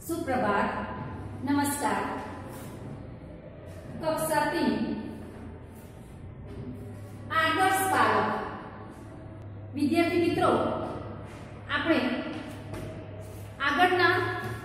सुप्रभात, नमस्कार। कक्षा 3 आदर्श बालक विद्यार्थी मित्रों, આપણે આગળના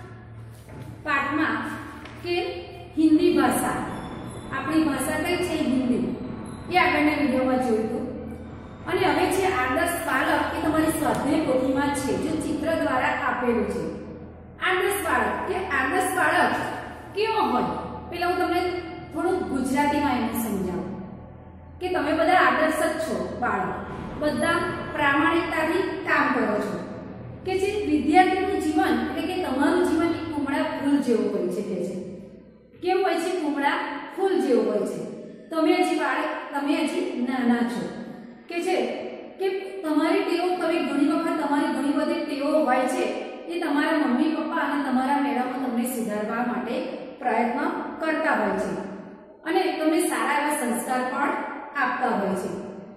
પાઠમાં કે હિન્દી ભાષા, આપણી ભાષા કઈ છે હિન્દી, એ આગળના વિડિયોમાં જોયું અને હવે છે આદર્શ બાલક કે તમારી સ્વાધ્યાય પોથીમાં છે, જો ચિત્ર દ્વારા આપેલું છે। आदर्श बाळक के आदर्श बाळक केवो होय, पेला हूँ तमने थोड़ुं गुजरातीमां एने समजावुं के तमे बधा आदर्श ज छो। बाळक बधा प्रामाणिकताथी काम करो छो के जे विद्यार्थीनुं जीवन એટલે કે તમારું જીવન એક કુમળા ફૂલ જેવું હોય છે। કે છે કેવું હોય છે? કુમળા ફૂલ જેવું હોય છે। તમે હજી બાળક, તમે હજી નાના છો કે છે કે તમારી ટેવો, તમે ઘણી વખત તમારી ઘણી બધી ટેવો હોય છે એ તમારા મમ્મી પપ્પા અને તમારા મેડમો તમને સુધારવા માટે પ્રયત્ન કરતા હોય છે અને તમને સારા એવા સંસ્કાર પણ આપતા હોય છે।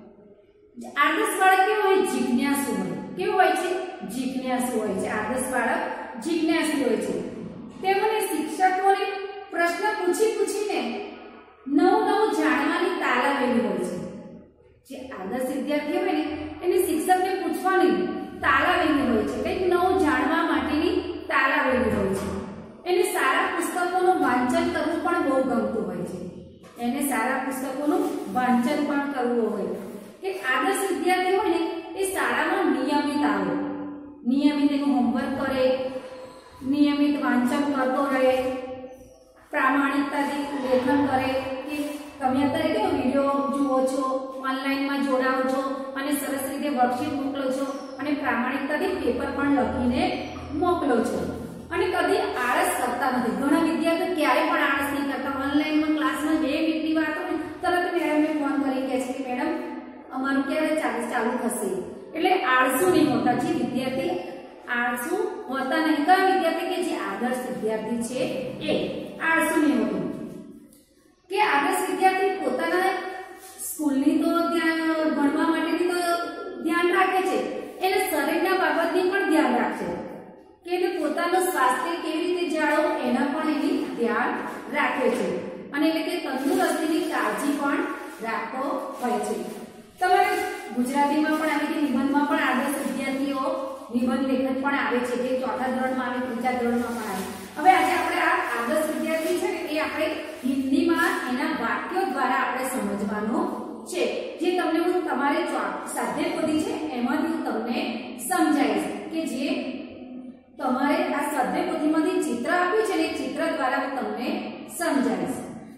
આદર્શ બાળક કેવું હોય? જિજ્ઞાસુ હોય। કેવું હોય છે? જિજ્ઞાસુ હોય છે। આદર્શ બાળક જિજ્ઞાસુ હોય છે। તેમને શિક્ષકોને પ્રશ્ન પૂછીને નવું જાણવાની તાલાવેલી હોય છે। જે આદર્શ વિદ્યાર્થી હોય ને એને શિક્ષકને પૂછવાની તાલાવેલી હોય છે, કંઈક નવું જાણવા માટેની તાલાવેલી હોય છે। એને સારા પુસ્તકોનું વાંચન કરવું પણ બહુ ગમતું હોય છે। એને સારા પુસ્તકોનું વાંચન પણ કરવું હોય કે આદર્શ વિદ્યાર્થી હોય ને એ શાળામાં નિયમિત આવે, નિયમિત એનું હોમવર્ક કરે, નિયમિત વાંચન કરતો રહે, પ્રામાણિકતાથી લેખન કરે કે તમે અત્યારે કેવો વિડીયો જુઓ છો, ઓનલાઈનમાં જોડાઓ છો અને સરસ રીતે વર્કશીટ મોકલો છો અને પ્રામાણિકતાથી પેપર પણ લખીને મોકલો છો અને કદી આળસ કરતા નથી। ઘણા વિદ્યાર્થીઓ ક્યારે પણ આળસ નહીં કરતા। ઓનલાઈનમાં ક્લાસમાં 2 મિનિટની વાત હોય તરત મેડમને ફોન કરી કહે છે કે મેડમ અમારું ક્યારે ચાલુ થશે, એટલે આળસુ નહીં હોતા। જે વિદ્યાર્થી આળસુ હોતા નહીં, કયા વિદ્યાર્થી? કે જે આદર્શ વિદ્યાર્થી છે એ આળસુ નહીં હોતું કે આદર્શ વિદ્યાર્થી પોતાના સ્કૂલની તો ત્યાં ભણવા માટેની તો ધ્યાન રાખે છે, એને શરીરના બાબતની પણ ધ્યાન રાખે કે એને પોતાનું સ્વાસ્થ્ય કેવી રીતે જાળવવું એના પણ એની ધ્યાન રાખે છે અને એટલે કે તંદુરસ્તીની કાળજી પણ રાખતો હોય છે। તમારે ગુજરાતીમાં પણ આવે કે નિબંધમાં પણ આદર્શ વિદ્યાર્થીઓ નિબંધ લેખન પણ આવે છે, જે 4થા ધોરણમાં આવે, 3જા ધોરણમાં પણ આવે। હવે આજે આપણે આ આદર્શ વિદ્યાર્થી છે ને એ આપણે હિન્દીમાં એના વાક્યો દ્વારા આપણે સમજવાનું છે, જે તમને હું તમારે સ્વાધ્યાય પોથી છે એમાંથી હું તમને સમજાવીશ કે જે તમારે આ સ્વાધ્યાય પોથીમાંથી ચિત્ર આપ્યું છે ને એ ચિત્ર દ્વારા હું તમને સમજાવીશ।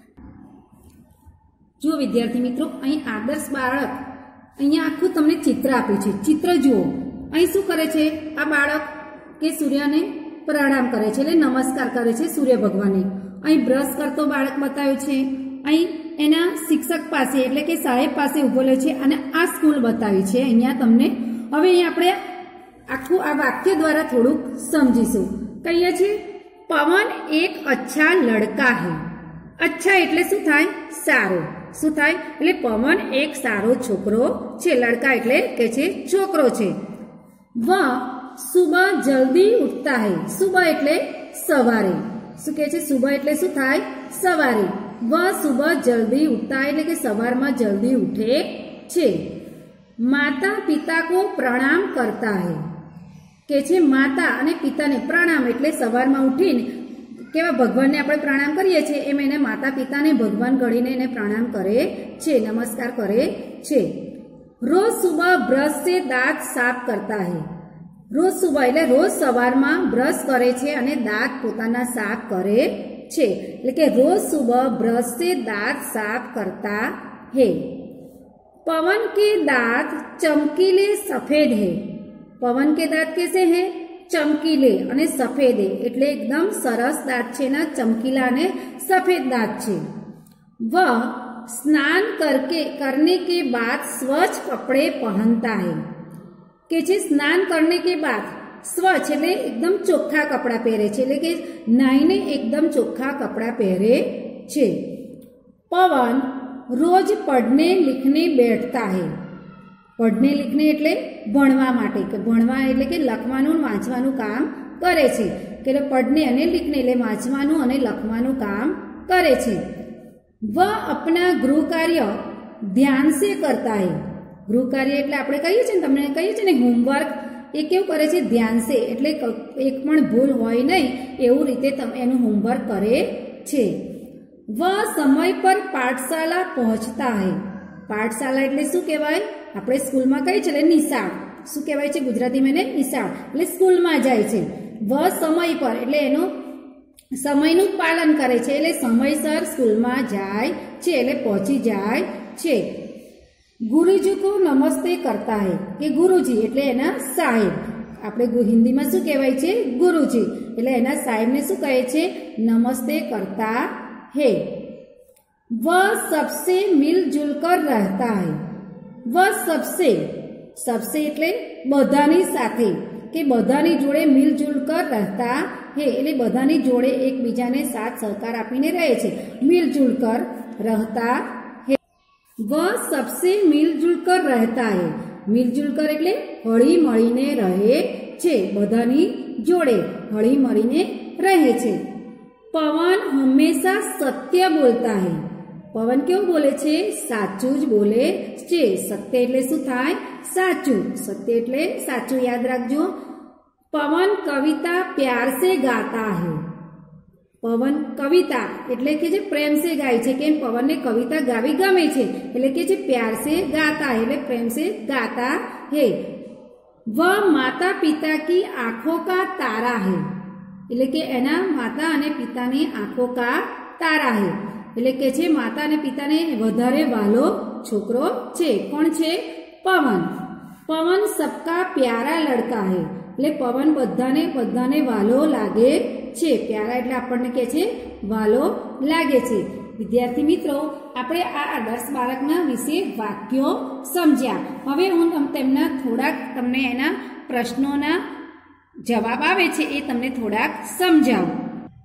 જો વિદ્યાર્થી મિત્રો, અહીં આદર્શ બાળક, અહીંયા આખું તમને ચિત્ર આપ્યું છે। ચિત્ર જુઓ, અહીં શું કરે છે આ બાળક? કે સૂર્યને પ્રણામ કરે છે, એટલે નમસ્કાર કરે છે સૂર્ય ભગવાનને। અહીં બ્રશ કરતો બાળક બતાવ્યું છે, અહીં એના શિક્ષક પાસે એટલે કે સાહેબ પાસે ઉભો લે છે અને આ સ્કૂલ બતાવી છે અહીંયા તમને। હવે અહીં આપણે આખું આ વાક્ય દ્વારા થોડુંક સમજીશું। કહીએ છે પવન એક અચ્છા લડકા હૈ। અચ્છા એટલે શું થાય? સારો। શું થાય? એટલે પવન એક સારો છોકરો છે, લડકા એટલે કે છે છોકરો છે। વહ સુબહ જલ્દી ઉઠતા હૈ। સુબહ એટલે સવારે। શું કહે છે? સુબહ એટલે શું થાય? સવારે। वह सुबह जल्दी उठता है એટલે કે સવારમાં જલ્દી ઉઠે છે। માતા પિતા को प्रणाम करता है કે છે માતા અને પિતાને પ્રણામ એટલે સવારમાં ઉઠીને કેવા ભગવાનને આપણે પ્રણામ કરીએ છીએ એમ એને માતા પિતાને ભગવાન ગણીને એને પ્રણામ કરે છે, નમસ્કાર કરે છે। રોજ સુબહ બ્રશ से दांत साफ करता है। રોજ સુબહ એટલે રોજ સવારમાં બ્રશ કરે છે અને દાંત પોતાના સાફ કરે છે, એટલે કે रोज सुबह ब्रश से दांत साफ करता है। पवन के दांत चमकीले सफेद है। पवन के दांत कैसे हैं? चमकीले અને સફેદ એટલે એકદમ સરસ દાંત છે ના, ચમકીલા અને સફેદ દાંત છે। वह स्नान करने के बाद स्वच्छ कपड़े पहनता है કે છે સ્નાન करने के बाद स्वच्छ એટલે એકદમ ચોખ્ખા કપડા પહેરે છે, એટલે કે નાઈને એકદમ ચોખ્ખા કપડા પહેરે છે। પવન રોજ पढ़ने लिखने बैठता है। पढ़ने लिखने એટલે ભણવા માટે, કે ભણવા એટલે કે લખવાનું વાંચવાનું કામ કરે છે। કે पढ़ने અને लिखने એટલે વાંચવાનું અને લખવાનું કામ કરે છે। वह अपना गृह कार्य ध्यान से करता है। गृह कार्य એટલે આપણે કહીએ છીએ ને, તમને કહીએ છીએ ને હોમવર્ક, એ કેવું કરે છે? ધ્યાન સે, એટલે એક પણ ભૂલ હોય નહીં એવું રીતે એનું હોમવર્ક કરે છે। वह समय पर पाठशाला पहुंचता है। पाठशाला એટલે શું કહેવાય? આપણે સ્કૂલમાં કહીએ છીએ નિશાળ, શું કહેવાય છે ગુજરાતીમાં? એને નિશાળ એટલે સ્કૂલમાં જાય છે। वह समय पर એટલે એનો સમયનું પાલન કરે છે, એટલે સમયસર સ્કૂલમાં જાય છે, એટલે પહોંચી જાય છે। ગુરુજી કો નમસ્તે કરતા હૈ, કે ગુરુજી એટલે એના સાહેબ, આપણે હિન્દીમાં શું કહેવાય છે? ગુરુજી એટલે એના સાહેબને શું કહે છે? નમસ્તે કરતા હૈ। वह सबसे मिलजुल कर रहता है। वह सबसे, सबसे એટલે બધાની સાથે, કે બધાની જોડે મિલजुल कर रहता है એટલે બધાની જોડે એકબીજાને સાથ સહકાર આપીને રહે છે। मिलजुल कर रहता है। वह सबसे मिलजुल कर रहता है। मिलजुल कर એટલે હળી મળીને રહે છે, બધાની જોડે હળી મળીને રહે છે। पवन हमेशा सत्य बोलता है। पवन केवुं बोले छे? साचुं ज बोले छे। सत्य એટલે શું થાય? साचुं। सत्य એટલે साचुं, याद राखजो। पवन कविता प्यार से गाता है। पवन कविता એટલે કે જે પ્રેમ से ગાય છે, કે પવન ને કવિતા ગાવી ગમે છે, એટલે કે જે प्यार से गाता है એટલે प्रेम से गाता है। वह माता पिता की आंखों का तारा है। એટલે કે એના માતા અને પિતાની આંખો કા તારા હે, એટલે કે છે માતા અને પિતાને વધારે વાલો છોકરો છે। કોણ છે? પવન। પવન સબકા પ્યારા લડકા હે, એટલે પવન બધાને વાલો લાગે છે। પ્યારા એટલે આપણને કે છે વાલો લાગે છે। વિદ્યાર્થી મિત્રો, આપણે આ આદર્શ બાળકના વિશે વાક્યો સમજ્યા। હવે હું તેમના થોડાક તમને એના પ્રશ્નોના જવાબ આવે છે એ તમને થોડાક સમજાવું।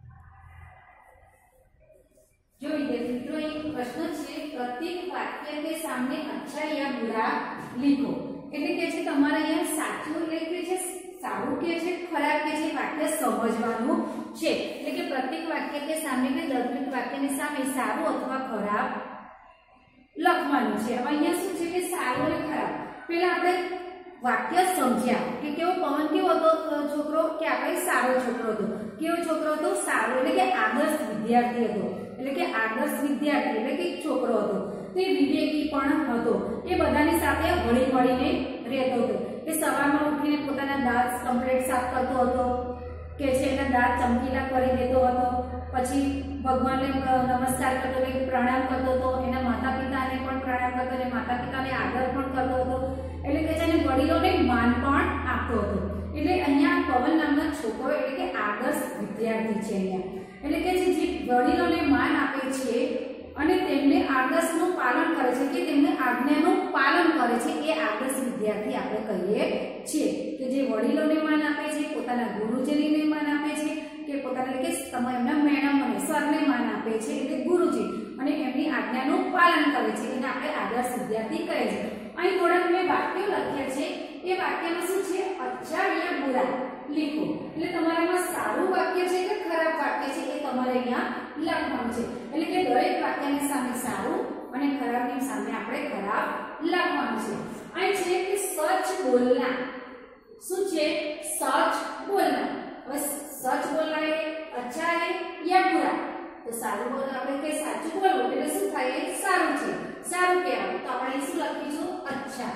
जो विद्यार्थी मित्रों, एक प्रश्न છે, प्रत्येक वाक्य के सामने अच्छा या बुरा लिखो। એટલે કે છે તમારે અહીંયા સાચું એટલે કે છે સારું કે છે ખરાબ કે છે વાક્ય સમજવાનું છે। એટલે કે પ્રत्येक वाक्य के सामने કે દરેક વાક્યની સામે સારું અથવા ખરાબ લખવાનું છે। હવે અહીંયા શું છે કે સારું અને ખરાબ, પહેલા આપણે વાક્ય સમજ્યા કે કેવો પવન કેવો હતો છોકરો, કે આપણે સારો છોકરો હતો। કેવો છોકરો હતો? સારો એટલે કે આદર્શ વિદ્યાર્થી હતો, એટલે કે આદર્શ વિદ્યાર્થી એટલે કે છોકરો હતો, તે વિવેકી પણ હતો, એ બધાની સાથે હળી મળીને રહેતો હતો, એ સવારમાં ઉઠીને પોતાના દાંત કમ્પ્લીટ સાફ કરતો હતો, કે છે એના દાંત ચમકીલા કરી દેતો હતો, પછી ભગવાનને નમસ્કાર કરતો હતો, પ્રણામ કરતો હતો, એના માતા પિતાને પણ પ્રણામ કરતો હતો, માતા પિતાને આદર પણ કરતો હતો, એટલે કે છે વડીલોને માન પણ આપતો હતો। એટલે અહીંયા પવન નામનો છોકરો એટલે કે આદર્શ વિદ્યાર્થી છે અહીંયા, એટલે કે જે વડીલોને માન આપે છે અને તેમને આદર્શનું પાલન કરે છે, કે તેમને આજ્ઞાનું પાલન કરે છે, એ આદર્શ વિદ્યાર્થી આપણે કહીએ છીએ। કે જે વડીલોને માન આપે છે, પોતાના ગુરુજીને માન આપે છે, કે પોતાના કે એમના મેડમને સરને માન આપે છે એટલે ગુરુજી, અને એમની આજ્ઞાનું પાલન કરે છે, એને આપણે આદર્શ વિદ્યાર્થી કહે છે। અહીં થોડાક મેં વાક્યો લખ્યા છે, એ વાક્યમાં શું છે? અચ્છા યા બુરા लिखो। એટલે તમારામાં સારું વાક્ય છે કે ખરાબ વાક્ય છે એ તમારે અહીંયા લખવાનું છે। એટલે કે દરેક વાક્યની સામે સારું અને ખરાબની સામે આપણે ખરાબ લખવાનું છે। અહીં છે કે સચ બોલના, શું છે? સચ બોલના। હવે સચ બોલના એ અચ્છા है या बुरा? તો સારું બોલવું આપણે કે સાચું બોલવું એટલે શું થાય? સારું છે, સારું કહેવાય, તો આપણે શું લખીશું? अच्छा।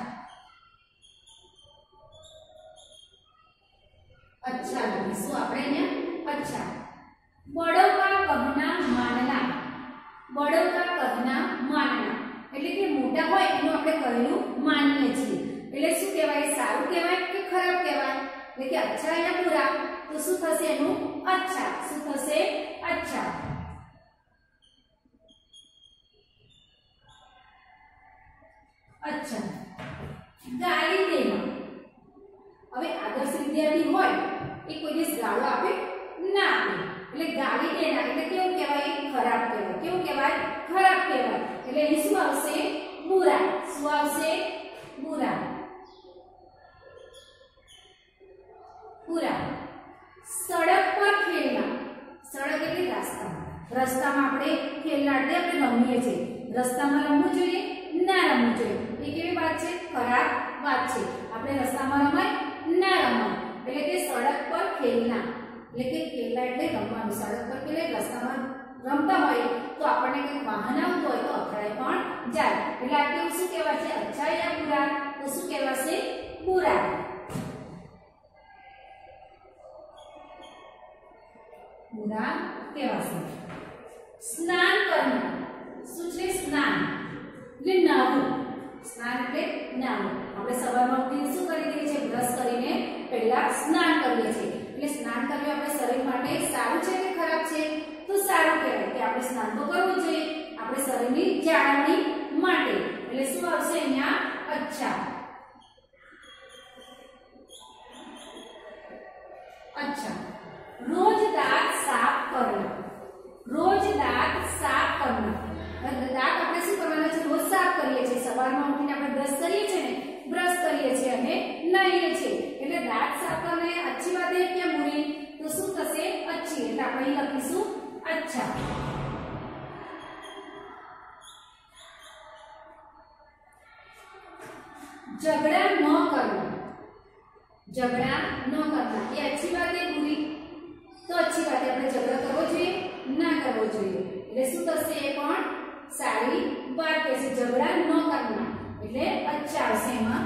अच्छा लखीशुं આપણે અહીંયા अच्छा। बड़ों का कहना मानना। बड़ों का कहना मानना એટલે કે મોટા હોય એનું આપણે કહેલું માનીએ છીએ, એટલે શું કહેવાય? સારું કહેવાય કે ખરાબ કહેવાય? એટલે કે अच्छा या बुरा? તો શું થશે એનું? अच्छा। શું થશે? अच्छा। अच्छा। गाली देना। હવે આદર્શ વિદ્યાર્થી હોય એ કોઈ દિવસ ગાળો આપે ના આપે, એટલે ગાલી દેના એટલે કેવું કહેવાય? ખરાબ કહેવાય। કેવું કહેવાય? ખરાબ કહેવાય। એટલે અહીં શું આવશે? बुरा। શું આવશે? बुरा। बुरा। सड़क पर રસ્તામાં આપણે ખેલાડીએ આપણે રમીએ છીએ, રસ્તામાં રમવું જોઈએ ના રમવું જોઈએ, એ કેવી વાત છે? ખરાબ વાત છે. આપણે રસ્તામાં રમાય ના રમાય, એટલે કે સડક પર ખેલના, એટલે કે ખેલના એટલે રમવાનું. સડક પર ખેલે, રસ્તામાં રમતા હોય તો આપણને કંઈક વાહન આવતું હોય તો અથડાઈ પણ જાય, એટલે આ કેવું શું કહેવાશે? અચ્છા યા બુરા? તો શું કહેવાશે? બુરા. બુરા કહેવાશે. સ્નાન કરવું શું છે? સ્નાન એટલે નાહવું. સ્નાન એટલે નાહવું. આપણે સવારમાં ઉઠીને શું કરી દઈએ છીએ? બ્રશ કરીને પહેલા સ્નાન કરીએ છીએ. એટલે સ્નાન કરવું આપણે શરીર માટે સારું છે કે ખરાબ છે? તો સારું કહેવાય કે આપણે સ્નાન તો કરવું જોઈએ આપણે શરીરની જાળવણી માટે. એટલે શું આવશે અહીંયા? અચ્છા. અચ્છા. રોજ દાંત સાફ કરના. રોજ દાંત સાફ કરના. દાંત આપણે શું કરવાના છે? રોજ સાફ કરીએ છીએ. સવારમાં ઉઠીને આપણે બ્રશ કરીએ છીએ ને, બ્રશ કરીએ છીએ અને નાહીએ છીએ. એટલે દાંત સાફ કરને अच्छी बात है क्या बुरी? तो શું થશે? अच्छी. એટલે આપણે અહીં લખીશું अच्छा. झगड़ा न करना. झगड़ा न करना ये अच्छी बात है बुरी? तो अच्छी बात है. આપણે ઝઘડો કરવો જોઈએ ના કરવો જોઈએ, એટલે શું થશે? એ પણ સારી વાત કહેશે. ઝઘડા ન કરના એટલે અચ્છા આવશે. એમાં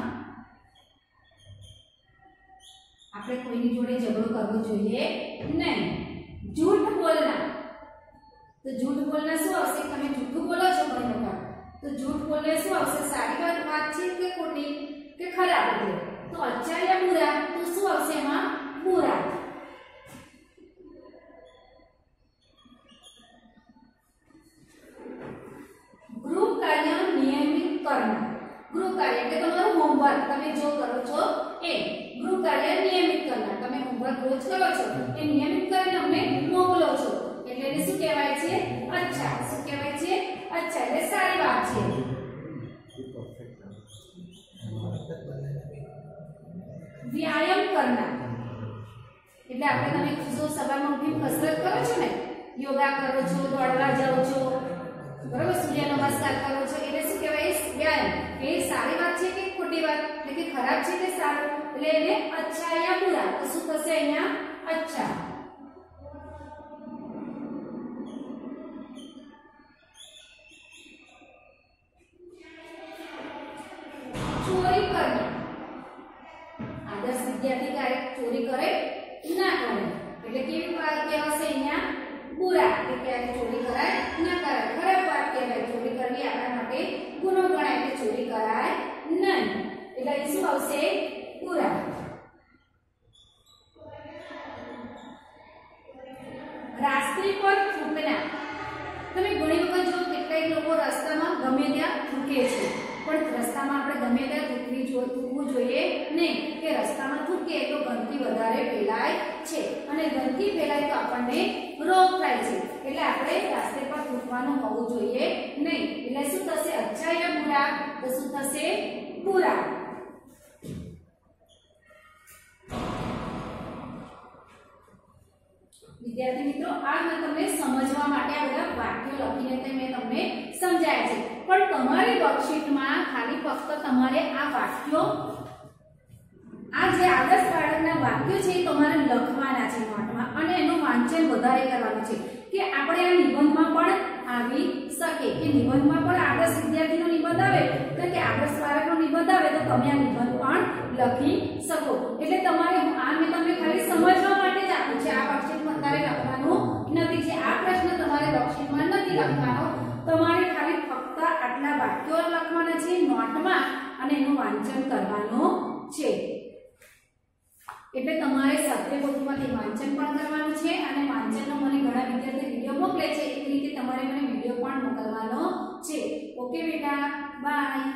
આપણે કોઈની જોડે ઝઘડો કરવો જોઈએ નહીં. झूठ बोलना. तो झूठ बोलना શું આવશે? તમે જૂઠું બોલો છો ઘણી વખત, તો झूठ બોલને શું આવશે? સારી વાત છે કે ખોટી કે ખરાબ? તો અચ્છા યા બુરા? તો શું આવશે એમાં? બુરા. ગૃહ કાર્ય નિયમિત કરના. ગૃહ કાર્ય એટલે તમારું હોમવર્ક તમે જો કરો છો એ. ગૃહ કાર્ય નિયમિત કરના. તમે હોમવર્ક રોજ કરો છો એ નિયમિત કરીને અમને મોકલો છો, એટલે એને શું કહેવાય છે? અચ્છા. શું કહેવાય છે? અચ્છા એટલે સારી વાત છે. વ્યાયામ કરના એટલે આપણે તમે જો સવારમાં ઉઠીને કસરત કરો છો ને, યોગા કરો છો, દોડવા જાઓ છો, બરાબર, સૂર્ય નમસ્કાર કરો છો, એટલે શું કહેવાય? વ્યાયામ. એ સારી વાત છે કે ખોટી વાત? એટલે કે ખરાબ છે કે સારું? એટલે એને અચ્છા યા બુરા? તો શું થશે અહીંયા? અચ્છા. ચોરી કરના. આદર્શ વિદ્યાર્થી ક્યારેક ચોરી કરે ના કરે, એટલે કેવી વાત કહેવાશે અહીંયા? બુરા. એટલે ક્યારેક ચોરી કરાય ના કરાય, ખરાબ વાત કહેવાય. ચોરી કરવી આપણા માટે ગુનો ગણાય, એટલે ચોરી કરાય નહીં, એટલે અહીં શું આવશે? બુરા. રાસ્તે પર થૂકના. તમે ઘણી વખત જો કેટલાક લોકો રસ્તામાં ગમે ત્યાં થૂકે છે, પણ રસ્તામાં આપણે ગમે ત્યાં થૂકવું જોઈએ નહીં, કે રસ્તામાં થૂકીએ તો ગંદકી વધારે ફેલાય છે, અને ગંદકી ફેલાય તો આપણને રોગ થાય છે, એટલે આપણે રાસ્તે પર થૂકવાનું હોવું જોઈએ નહીં. એટલે શું થશે? અચ્છા યા બુરા? તો શું થશે? બુરા. વિદ્યાર્થી મિત્રો, આ મેં તમને સમજવા માટે આ બધા વાક્યો લખીને મેં તમને સમજાયા છે, પણ તમારી વર્કશીટમાં ખાલી ફક્ત તમારે આ વાક્યો, આ જે આદર્શ બાળકના વાક્યો છે એ તમારે લખવાના છે નોટમાં, અને એનું વાંચન વધારે કરવાનું છે, કે આપણે આ નિબંધમાં પણ આવી શકે, કે નિબંધમાં પણ આદર્શ વિદ્યાર્થીનો નિબંધ આવે તો કે આદર્શ બાળકનો નિબંધ આવે તો તમે આ નિબંધ પણ લખી શકો. એટલે તમારે આ મેં તમને ખાલી સમજવા માટે જ આપ્યું છે. આ વર્કશીટમાં તમારે લખવાનું નથી, છે આ પ્રશ્ન તમારે વર્કશીટમાં નથી લખવાનો, તમારે ખાલી ફક્ત આટલા વાક્યો લખવાના છે નોટમાં, અને એનું વાંચન કરવાનું છે. એટલે તમારે સત્યપોથીમાંથી વાંચન પણ કરવાનું છે, અને વાંચનનો મને ઘણા વિદ્યાર્થી વિડીયો મોકલે છે, એ રીતે તમારે મને વિડીયો પણ મોકલવાનો છે. ઓકે બેટા, બાય.